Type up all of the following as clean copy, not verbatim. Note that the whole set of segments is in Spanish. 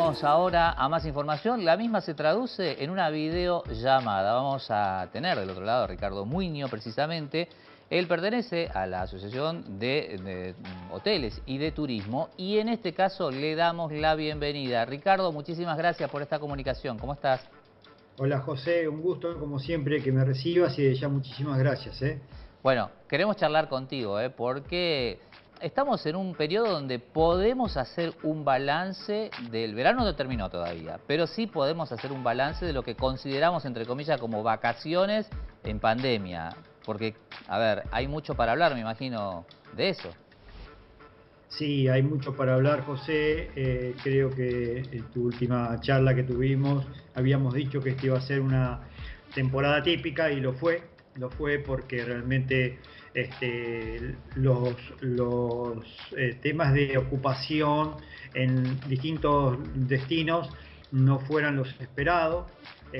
Vamos ahora a más información. La misma se traduce en una videollamada. Vamos a tener del otro lado a Ricardo Muiño, precisamente. Él pertenece a la Asociación de Hoteles y de Turismo y en este caso le damos la bienvenida. Ricardo, muchísimas gracias por esta comunicación. ¿Cómo estás? Hola José, un gusto como siempre que me recibas y ya muchísimas gracias. Bueno, queremos charlar contigo, porque estamos en un periodo donde podemos hacer un balance del verano, no terminó todavía, pero sí podemos hacer un balance de lo que consideramos, entre comillas, como vacaciones en pandemia. Porque, a ver, hay mucho para hablar, me imagino, de eso. Sí, hay mucho para hablar José. Creo que en tu última charla que tuvimos habíamos dicho que esta iba a ser una temporada típica y lo fue porque realmente los temas de ocupación en distintos destinos no fueran los esperados.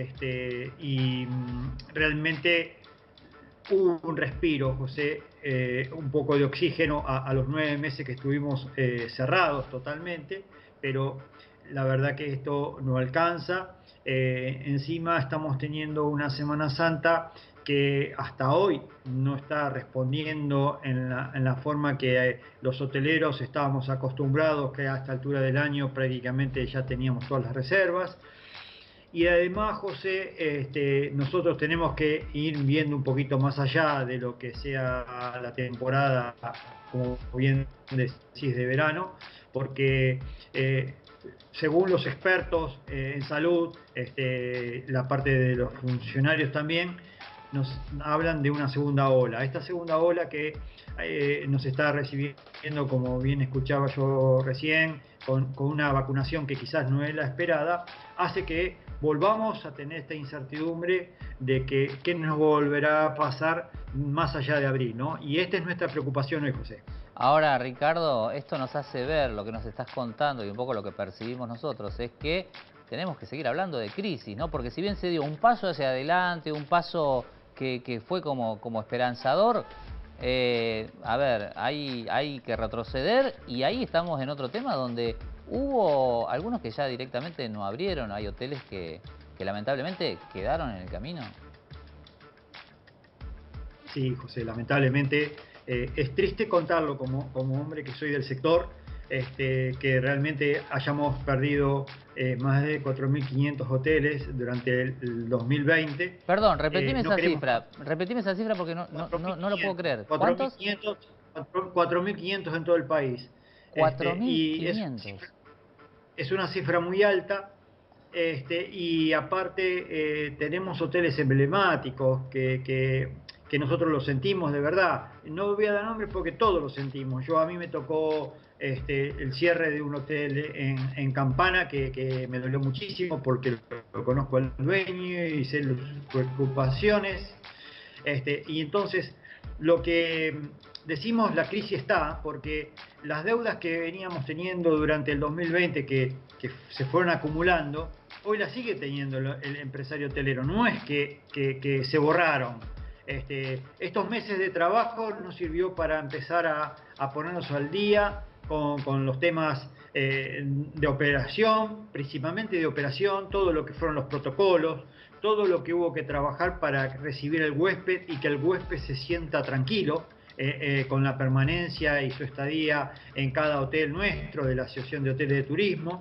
Realmente hubo un respiro, José, un poco de oxígeno a los 9 meses que estuvimos cerrados totalmente, pero la verdad que esto no alcanza. Encima estamos teniendo una Semana Santa que hasta hoy no está respondiendo en la forma que los hoteleros estábamos acostumbrados, que a esta altura del año prácticamente ya teníamos todas las reservas. Y además, José, nosotros tenemos que ir viendo un poquito más allá de lo que sea la temporada, como bien decís, de verano, porque según los expertos en salud, la parte de los funcionarios también, nos hablan de una segunda ola. Esta segunda ola que nos está recibiendo, como bien escuchaba yo recién, con una vacunación que quizás no es la esperada, hace que volvamos a tener esta incertidumbre de que qué nos volverá a pasar más allá de abril, ¿no? Y esta es nuestra preocupación hoy, José. Ahora, Ricardo, esto nos hace ver lo que nos estás contando y un poco lo que percibimos nosotros, es que tenemos que seguir hablando de crisis, ¿no? Porque si bien se dio un paso hacia adelante, un paso que fue como esperanzador, a ver, hay que retroceder y ahí estamos en otro tema donde hubo algunos que ya directamente no abrieron, hay hoteles que lamentablemente quedaron en el camino. Sí, José, lamentablemente es triste contarlo como hombre que soy del sector, que realmente hayamos perdido más de 4.500 hoteles durante el 2020. Perdón, No queremos repetime esa cifra porque no lo puedo 4.500, creer. ¿Cuántos? 4.500, 4.500 en todo el país. Y $4.500. es una cifra muy alta. Y aparte tenemos hoteles emblemáticos que nosotros lo sentimos de verdad. No voy a dar nombres porque todos lo sentimos. A mí me tocó el cierre de un hotel en Campana que me dolió muchísimo porque lo conozco al dueño y sé sus preocupaciones. Y entonces lo que decimos, la crisis está porque las deudas que veníamos teniendo durante el 2020 que se fueron acumulando, hoy las sigue teniendo el empresario hotelero. No es que se borraron. Estos meses de trabajo nos sirvió para empezar a ponernos al día con los temas de operación, principalmente de operación, todo lo que fueron los protocolos, todo lo que hubo que trabajar para recibir al huésped y que el huésped se sienta tranquilo con la permanencia y su estadía en cada hotel nuestro de la Asociación de Hoteles de Turismo.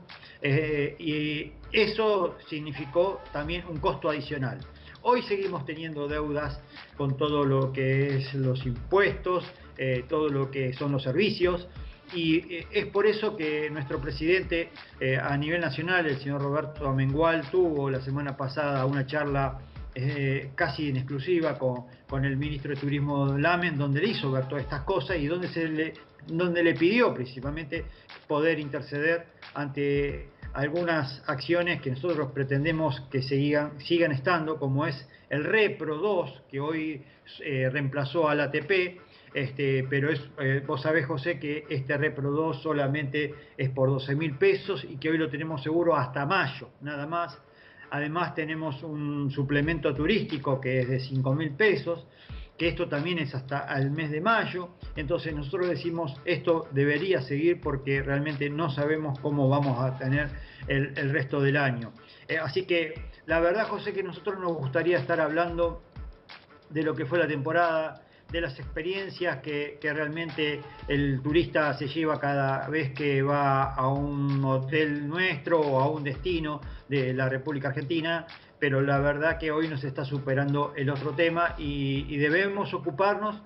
Y eso significó también un costo adicional. Hoy seguimos teniendo deudas con todo lo que es los impuestos, todo lo que son los servicios. Y es por eso que nuestro presidente a nivel nacional, el señor Roberto Amengual, tuvo la semana pasada una charla casi en exclusiva con el ministro de Turismo Lamen, donde le hizo ver todas estas cosas y donde le pidió principalmente poder interceder ante algunas acciones que nosotros pretendemos que sigan estando, como es el Repro 2, que hoy reemplazó al ATP. Pero vos sabés, José, que este Repro 2 solamente es por 12.000 pesos y que hoy lo tenemos seguro hasta mayo, nada más. Además tenemos un suplemento turístico que es de 5.000 pesos. que esto también es hasta el mes de mayo. Entonces nosotros decimos, esto debería seguir porque realmente no sabemos cómo vamos a tener el resto del año. Así que la verdad, José, que nosotros nos gustaría estar hablando de lo que fue la temporada, de las experiencias que realmente el turista se lleva cada vez que va a un hotel nuestro o a un destino de la República Argentina, pero la verdad que hoy nos está superando el otro tema y debemos ocuparnos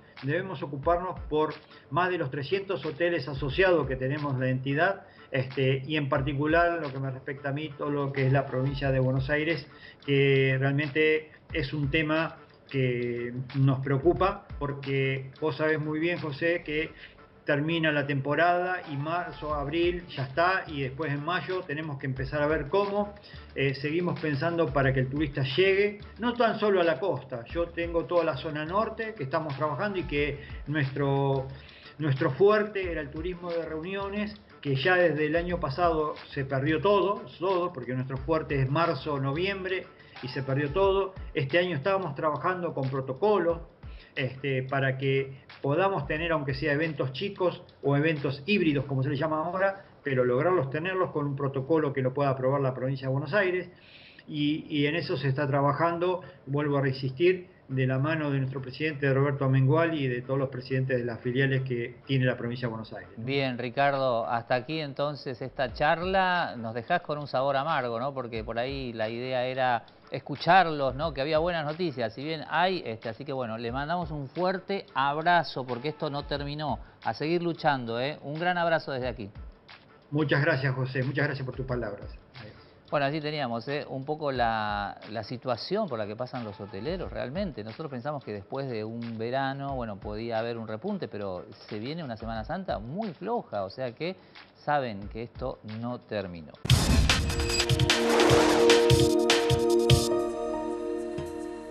por más de los 300 hoteles asociados que tenemos la entidad, y en particular lo que me respecta a mí, todo lo que es la provincia de Buenos Aires, que realmente es un tema que nos preocupa porque vos sabés muy bien, José, que termina la temporada y marzo, abril ya está, y después en mayo tenemos que empezar a ver cómo seguimos pensando para que el turista llegue, no tan solo a la costa. Yo tengo toda la zona norte que estamos trabajando y que nuestro fuerte era el turismo de reuniones, que ya desde el año pasado se perdió todo, porque nuestro fuerte es marzo, noviembre, y se perdió todo. Este año estábamos trabajando con protocolos para que podamos tener, aunque sea eventos chicos o eventos híbridos, como se les llama ahora, pero tenerlos con un protocolo que lo pueda aprobar la provincia de Buenos Aires. Y en eso se está trabajando, vuelvo a resistir, de la mano de nuestro presidente Roberto Amengual y de todos los presidentes de las filiales que tiene la provincia de Buenos Aires, ¿no? Bien, Ricardo, hasta aquí entonces esta charla. Nos dejás con un sabor amargo, ¿no? Porque por ahí la idea era escucharlos, ¿no? Que había buenas noticias, si bien hay, así que bueno, le mandamos un fuerte abrazo porque esto no terminó. A seguir luchando, ¿eh? Un gran abrazo desde aquí. Muchas gracias, José, muchas gracias por tus palabras. Bueno, así teníamos un poco la situación por la que pasan los hoteleros realmente. Nosotros pensamos que después de un verano, bueno, podía haber un repunte, pero se viene una Semana Santa muy floja, o sea que saben que esto no terminó.